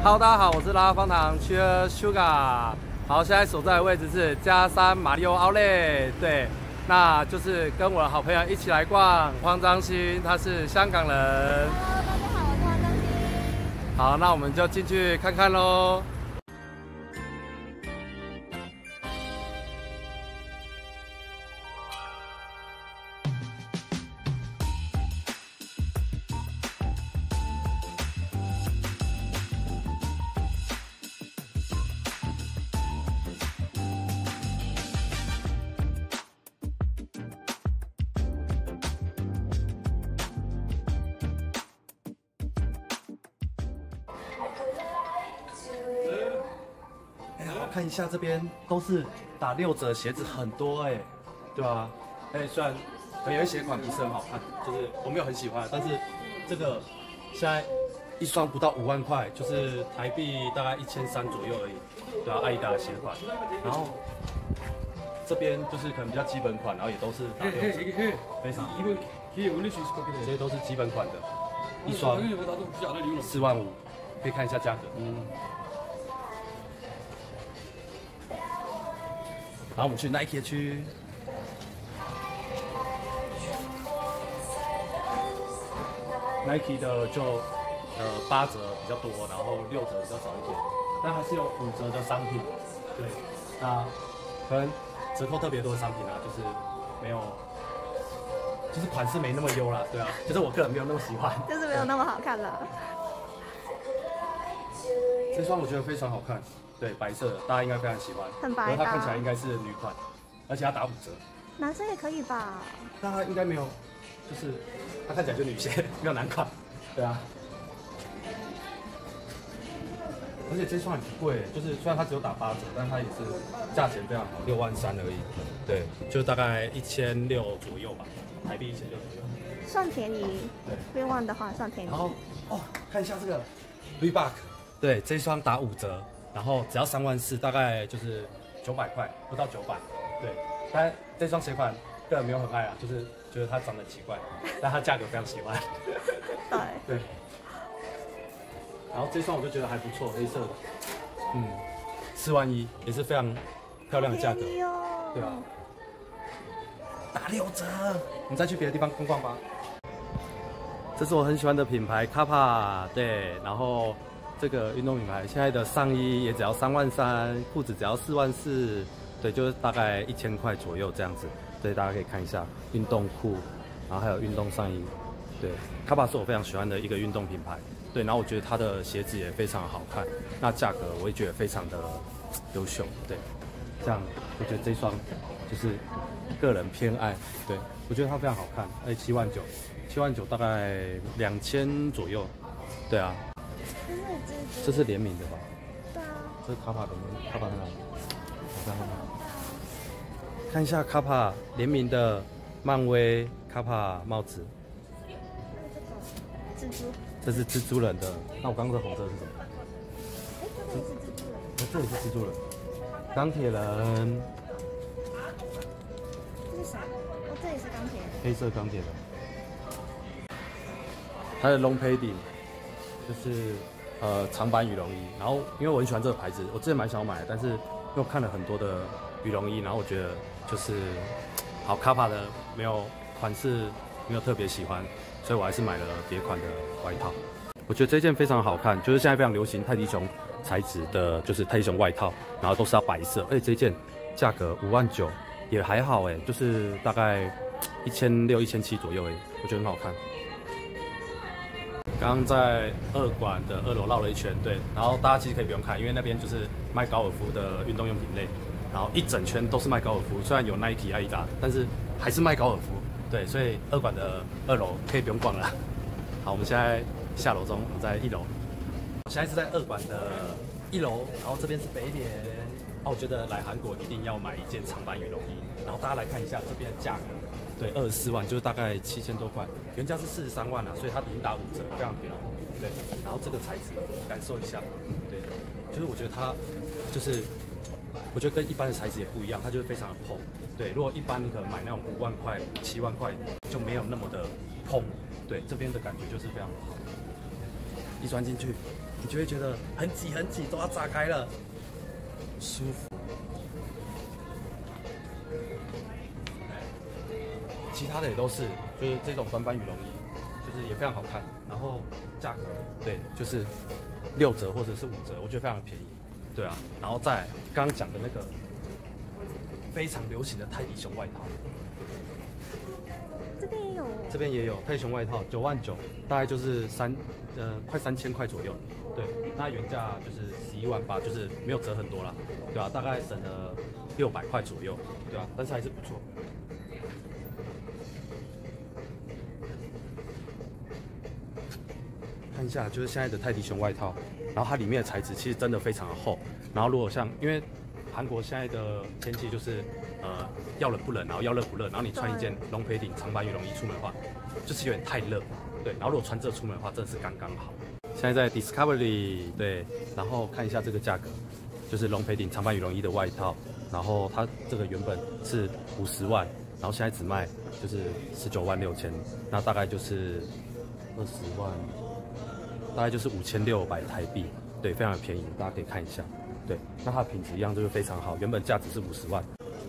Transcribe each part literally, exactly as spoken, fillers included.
Hello， 大家好，我是拉拉方糖 Cheers Sugar。好，现在所在的位置是嘉山马里奥奥莱，对，那就是跟我的好朋友一起来逛。黄章兴，他是香港人。 Hello， 大家好，我是黄章兴。 好，那我们就进去看看喽。 哎呀，看一下这边都是打六折，鞋子很多哎、欸，对吧？哎，虽然可能有一些款不是很好看，就是我没有很喜欢，但是这个现在一双不到五万块，就是台币大概一千三左右而已，对啊，艾迪达的鞋款。然后这边就是可能比较基本款，然后也都是打六折，非常好。这些都是基本款的，一双四万五，可以看一下价格。嗯。 然后我们去 Nike 的区 ，Nike 的就呃八折比较多，然后六折比较少一点，但还是有五折的商品。对，那可能折扣特别多的商品啊，就是没有，就是款式没那么优啦，对啊，就是我个人没有那么喜欢， 就是没有那么好看了。 这双我觉得非常好看。 对，白色的，大家应该非常喜欢。 很白的。 它看起来应该是女款，而且它打五折。 男生也可以吧？ 但它应该没有，就是它看起来就女鞋，没有男款。对啊。而且这双很贵，就是虽然它只有打八折，但它也是价钱非常好，六万三而已。对，就大概一千六左右吧，台币一千六左右。 算便宜。对。六万的话算便宜。 然后哦，看一下这个 Reebok， 对，这双打五折。 然后只要三万四，大概就是九百块，不到九百。对，但这双鞋款个人没有很爱啊，就是觉得它长得奇怪，但它价格非常喜欢。 对。 对。然后这双我就觉得还不错，黑色的，嗯，四万一也是非常漂亮的价格。 哦、 对啊。打六折，我们再去别的地方逛逛吧。这是我很喜欢的品牌 Kappa， 对，然后。 这个运动品牌现在的上衣也只要三万三，裤子只要四万四，对，就是大概一千块左右这样子。对，大家可以看一下运动裤，然后还有运动上衣。对 ，Kappa 是我非常喜欢的一个运动品牌。对，然后我觉得它的鞋子也非常好看，那价格我也觉得非常的优秀。对，这样我觉得这双就是个人偏爱。对，我觉得它非常好看，而且七万九，七万九大概两千左右。对啊。 这是联名的吧？ 对啊。 这是卡帕的卡帕在哪里？我看看看。看一下卡帕联名的漫威卡帕帽子。 蜘蛛。 这是蜘蛛人的。那我刚刚的红色是什么？ 哎，这里是蜘蛛人。 哎，这里是蜘蛛人。钢铁人。 这是啥？哦，这里是钢铁人。 黑色钢铁人。它的 long padding 就是。 呃，长版羽绒衣，然后因为我很喜欢这个牌子，我之前蛮想要买的，但是又看了很多的羽绒衣，然后我觉得就是好卡帕的没有款式没有特别喜欢，所以我还是买了别款的外套。我觉得这件非常好看，就是现在非常流行泰迪熊材质的，就是泰迪熊外套，然后都是要白色，而且这件价格五万九也还好哎，就是大概一千六、一千七左右哎，我觉得很好看。 刚刚在二馆的二楼绕了一圈，对，然后大家其实可以不用看，因为那边就是卖高尔夫的运动用品类，然后一整圈都是卖高尔夫，虽然有 Nike、艾迪达，但是还是卖高尔夫，对，所以二馆的二楼可以不用逛了。好，我们现在下楼中，我们在一楼，现在是在二馆的一楼，然后这边是北脸。哦，我觉得来韩国一定要买一件长版羽绒衣，然后大家来看一下这边的价格。 对，二十四万就是大概七千多块，原价是四十三万啊，所以它已经打五折，非常便宜。对，然后这个材质感受一下，对，就是我觉得它就是，我觉得跟一般的材质也不一样，它就是非常的蓬。对，如果一般你可能买那种五万块、七万块就没有那么的蓬。对，这边的感觉就是非常好。一钻进去， 你就会觉得很挤很挤，都要炸开了，舒服。其他的也都是，就是这种短版羽绒衣，就是也非常好看，然后价格对，就是六折或者是五折，我觉得非常的便宜。对啊，然后再刚刚讲的那个非常流行的泰迪熊外套。 这边也有， 这边也有泰迪熊外套，九万九，大概就是三呃快三千块左右。对，那原价就是十一万八，就是没有折很多啦，对吧、啊？大概省了六百块左右，对吧、啊？但是还是不错。看一下，就是现在的泰迪熊外套，然后它里面的材质其实真的非常的厚。然后如果像因为韩国现在的天气就是呃要冷不冷，然后要热不热，然后你穿一件龙培顶长版羽绒衣出门的话，就是有点太热，对。然后如果穿这出门的话，真的是刚刚好。现在在 Discovery 对，然后看一下这个价格，就是龙培顶长版羽绒衣的外套，然后它这个原本是五十万，然后现在只卖就是十九万六千，那大概就是二十万，大概就是五千六百台币，对，非常的便宜，大家可以看一下。对，那它的品质一样就是非常好，原本价值是五十万。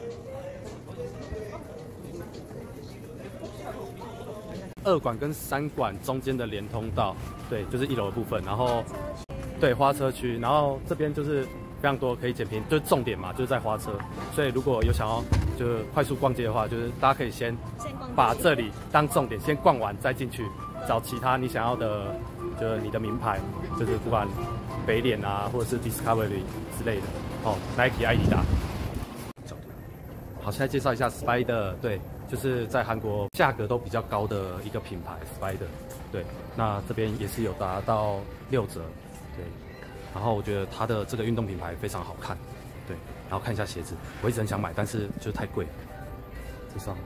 二馆跟三馆中间的连通道，对，就是一楼的部分，然后对花车区，然后这边就是非常多可以捡便宜，就是重点嘛，就是在花车，所以如果有想要就是快速逛街的话，就是大家可以先把这里当重点，先逛完再进去找其他你想要的，就是你的名牌，就是不管北脸啊，或者是 Discovery 之类的，哦 ，Nike、艾迪达。好，现在介绍一下 Spider， 对，就是在韩国价格都比较高的一个品牌 Spider， 对，那这边也是有达到六折，对，然后我觉得它的这个运动品牌非常好看，对，然后看一下鞋子，我一直很想买，但是就是太贵，这双。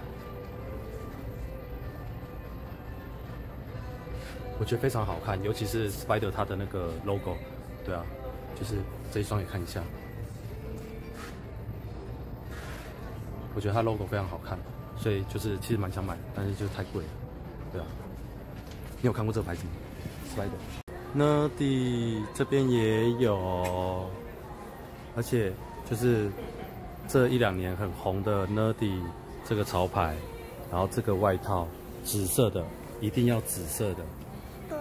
我觉得非常好看，尤其是 Spider 它的那个 logo， 对啊，就是这一双也看一下，我觉得它 logo 非常好看，所以就是其实蛮想买，但是就是太贵了，对啊。你有看过这个牌子吗 ？Spider。Nerdy 这边也有，而且就是这一两年很红的 Nerdy 这个潮牌，然后这个外套紫色的，一定要紫色的。 对，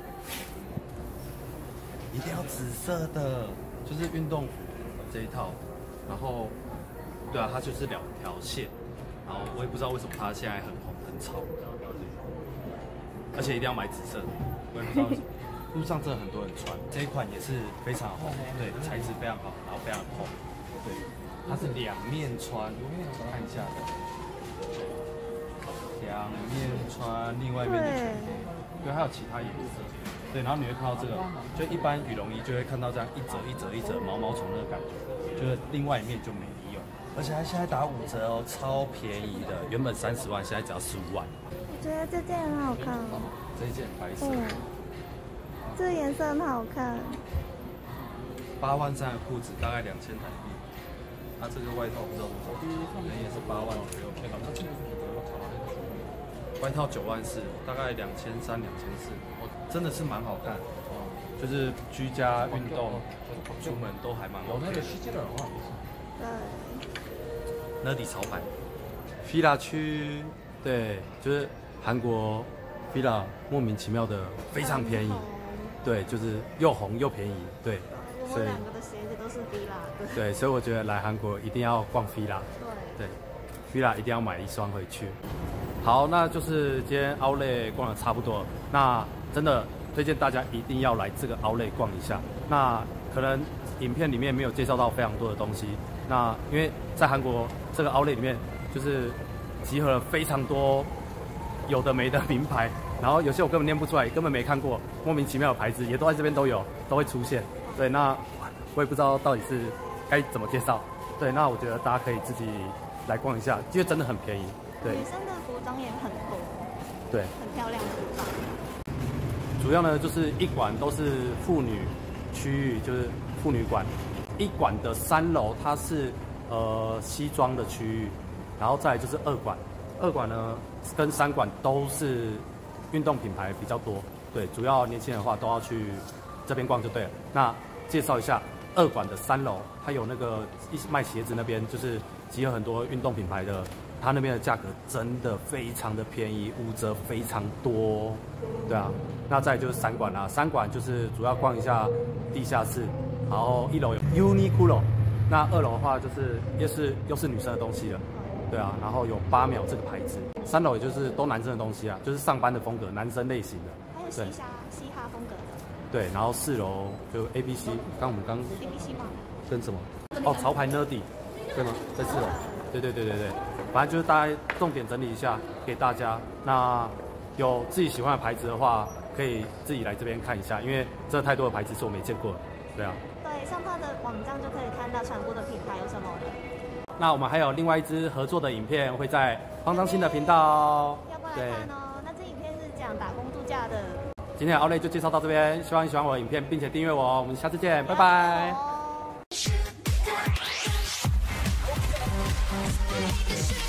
一定要紫色的，就是运动服这一套，然后，对啊，它就是两条线，然后我也不知道为什么它现在很红很潮，而且一定要买紫色的，我也不知道为什么，路上真的很多人穿，这一款也是非常红，对，材质非常好，然后非常厚，对，它是两面穿，看一下，两面穿，另外一面就全黑。对，还有其他颜色，对，然后你会看到这个，就一般羽绒衣就会看到这样一折一折一折毛毛虫那个感觉，就是另外一面就没有，而且它现在打五折哦，超便宜的，原本三十万，现在只要十五万。 我觉得这件很好看哦， 这一件白色， 嗯，这个颜色很好看。 八万三的裤子大概两千台币，它这个外套不知道多少钱，可能也是八万左右。外套九万四，大概两千三、两千四，真的是蛮好看，哦，就是居家运动、出门都还蛮 OK 的。 对 Nerdy 潮牌 ，Fila 区，对，就是韩国 Fila 莫名其妙的非常便宜，对，就是又红又便宜，对。 我们两个的鞋子都是 Fila 的。 对，所以我觉得来韩国一定要逛 Fila， 对，对 ，Fila 一定要买一双回去。好，那就是今天 Outlet 逛的差不多了，那真的推荐大家一定要来这个 Outlet 逛一下。那可能影片里面没有介绍到非常多的东西，那因为在韩国这个 Outlet 里面就是集合了非常多有的没的名牌，然后有些我根本念不出来，根本没看过，莫名其妙的牌子也都在这边都有，都会出现。对，那我也不知道到底是该怎么介绍。对，那我觉得大家可以自己来逛一下，因为真的很便宜。对， 女生的服装也很多， 对， 很漂亮的服装。 主要呢就是一馆都是妇女区域，就是妇女馆。一馆的三楼它是呃西装的区域，然后再来就是二馆。二馆呢跟三馆都是运动品牌比较多。对，主要年轻人的话都要去这边逛就对了。那介绍一下二馆的三楼，它有那个一卖鞋子那边，就是集合很多运动品牌的，它那边的价格真的非常的便宜，五折非常多，对啊。那再来就是三馆啦，三馆就是主要逛一下地下室，然后一楼有 Uniqlo， 那二楼的话就是又是又是女生的东西了。对啊，然后有八秒这个牌子，三楼也就是都男生的东西啊，就是上班的风格，男生类型的。 还有嘻哈嘻哈风格的。 对，然后四楼就 A B C， 刚我们刚 A B C 吗？ 跟什么？哦，潮牌 Nerdy， 对吗？在四楼。对对对对对，反正就是大家重点整理一下给大家。那有自己喜欢的牌子的话，可以自己来这边看一下，因为真的太多的牌子是我没见过的。对啊。 对，上它的网站就可以看到传播的品牌有什么的。 那我们还有另外一支合作的影片会在方张鑫的频道哦， 要过来看哦。那这影片是讲打工度假的。今天的 Outlet 就介绍到这边，希望你喜欢我的影片，并且订阅我哦。我们下次见，拜拜。